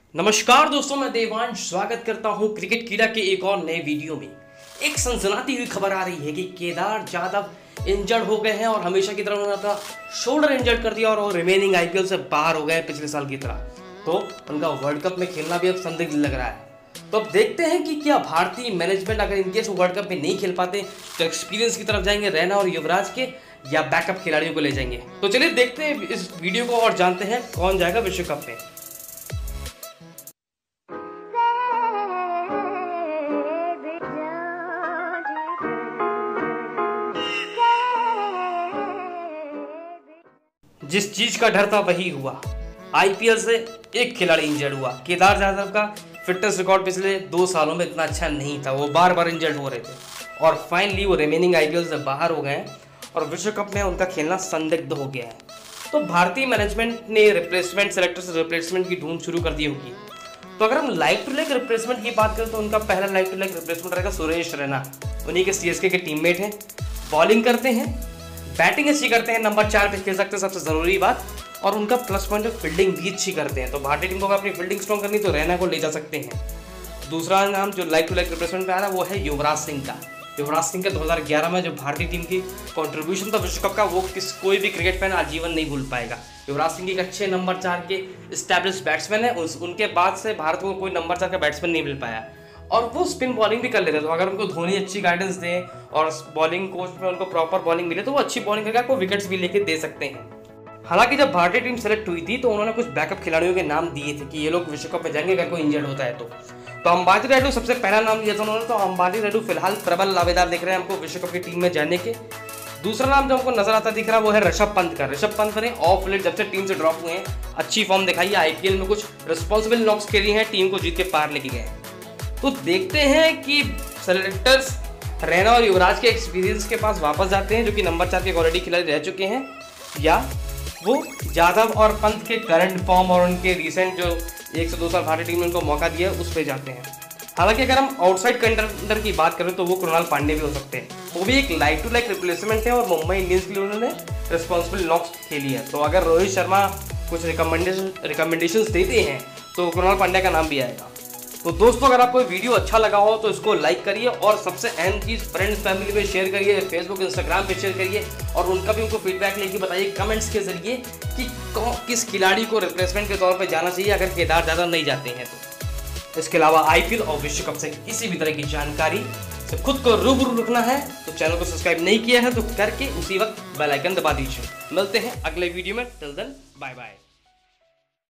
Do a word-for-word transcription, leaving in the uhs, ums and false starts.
नमस्कार दोस्तों, मैं देवांश स्वागत करता हूं क्रिकेट कीड़ा के एक और नए वीडियो में। एक सनसनाती हुई खबर आ रही है कि केदार जाधव इंजर्ड हो गए हैं और हमेशा की तरह उन्होंने अपना शोल्डर इंजर्ड कर दिया और वो रिमेनिंग आईपीएल से बाहर हो गए पिछले साल की तरह। तो उनका वर्ल्ड कप में खेलना भी अब संदिग्ध लग रहा है। तो अब देखते हैं कि क्या भारतीय मैनेजमेंट अगर इनकेस वर्ल्ड कप में नहीं खेल पाते तो एक्सपीरियंस की तरफ जाएंगे रैना और युवराज के, या बैकअप खिलाड़ियों को ले जाएंगे। तो चलिए देखते हैं इस वीडियो को और जानते हैं कौन जाएगा विश्व कप में। जिस चीज का डर था वही हुआ। आईपीएल से एक खिलाड़ी इंजर्ड हुआ। केदार जाधव का फिटनेस रिकॉर्ड पिछले दो सालों में इतना अच्छा नहीं था, वो बार बार इंजर्ड हो रहे थे और फाइनली वो रिमेनिंग आईपीएल से बाहर हो गए हैं और विश्व कप में उनका खेलना संदिग्ध हो गया है। तो भारतीय मैनेजमेंट ने रिप्लेसमेंट सेलेक्टर से रिप्लेसमेंट की ढूंढ शुरू कर दी होगी। तो अगर हम लाइक टू लाइक रिप्लेसमेंट की बात करें तो उनका पहला लाइक टू लाइक रिप्लेसमेंट रहेगा सुरेश रैना। उन्हीं के सीएसके के टीममेट हैं, बॉलिंग करते हैं, बैटिंग अच्छी करते हैं, नंबर चार पे खेल सकते हैं सबसे जरूरी बात, और उनका प्लस पॉइंट है फील्डिंग भी अच्छी करते हैं। तो भारतीय टीम को अगर अपनी फील्डिंग स्ट्रॉन्ग करनी तो रैना को ले जा सकते हैं। दूसरा नाम जो लाइक टू लाइक रिप्लेसमेंट पे आ रहा है वो है युवराज सिंह का। युवराज सिंह का दो हज़ार ग्यारह में जो भारतीय टीम की कंट्रीब्यूशन था विश्व कप का, वो किस कोई भी क्रिकेट फैन आजीवन नहीं भूल पाएगा। युवराज सिंह एक अच्छे नंबर चार के स्टैब्लिश बैट्समैन है। उस, उनके बाद से भारत को कोई नंबर चार का बैट्समैन नहीं मिल पाया और वो स्पिन बॉलिंग भी कर लेते। तो अगर उनको धोनी अच्छी गाइडेंस दें और बॉलिंग कोच में उनको प्रॉपर बॉलिंग मिले तो वो अच्छी बॉलिंग करके आपको विकेट्स भी लेके दे सकते हैं। हालांकि जब भारतीय टीम सेलेक्ट हुई थी तो उन्होंने कुछ बैकअप खिलाड़ियों के नाम दिए थे कि ये लोग विश्व कप में जाएंगे अगर कोई इंजर्ड होता है तो तो अंबाती रायडू सबसे पहला नाम दिया था उन्होंने। तो अंबाती रायडू फिलहाल प्रबल दावेदार दिख रहे हैं हमको विश्व कप की टीम में जाने के। दूसरा नाम जो हमको नजर आता दिख रहा है वो है ऋषभ पंत का। ऋषभ पंत ने ऑफ लेट जब से टीम से ड्रॉप हुए हैं अच्छी फॉर्म दिखाई है, आईपीएल में कुछ रिस्पॉन्सिबल नॉक्स खेली हैं, टीम को जीत के पार लेके गए। तो देखते हैं कि सेलेक्टर्स रैना और युवराज के एक्सपीरियंस के पास वापस जाते हैं जो कि नंबर चार के ऑलरेडी खिलाड़ी रह चुके हैं, या वो जाधव और पंत के करंट फॉर्म और उनके रिसेंट जो एक से दो साल भारतीय टीम ने उनको मौका दिया है उस पर जाते हैं। हालांकि अगर हम आउटसाइड कंटेंडर की बात करें तो वो कृणाल पांडे भी हो सकते हैं। वो भी एक लाइक टू लाइक रिप्लेसमेंट है और मुंबई इंडियंस के लिए उन्होंने रिस्पॉन्सिबल नॉक्स खेली है। तो अगर रोहित शर्मा कुछ रिकमेंडेशन रिकमेंडेशंस देते हैं तो कृणाल पांड्या का नाम भी आएगा। तो दोस्तों, अगर आपको वीडियो अच्छा लगा हो तो इसको लाइक करिए और सबसे अहम चीज़ फ्रेंड्स फैमिली में शेयर करिए, फेसबुक इंस्टाग्राम पे शेयर करिए और उनका भी उनको फीडबैक लेके बताइए कमेंट्स के जरिए कि कौन किस खिलाड़ी को रिप्लेसमेंट के तौर पे जाना चाहिए अगर केदार जाधव नहीं जाते हैं तो। इसके अलावा आईपीएल और विश्व कप से किसी भी तरह की जानकारी से खुद को रूबरू रखना है तो चैनल को सब्सक्राइब नहीं किया है तो करके उसी वक्त बेल आइकन दबा दीजिए। मिलते हैं अगले वीडियो में, टिल देन बाय बाय।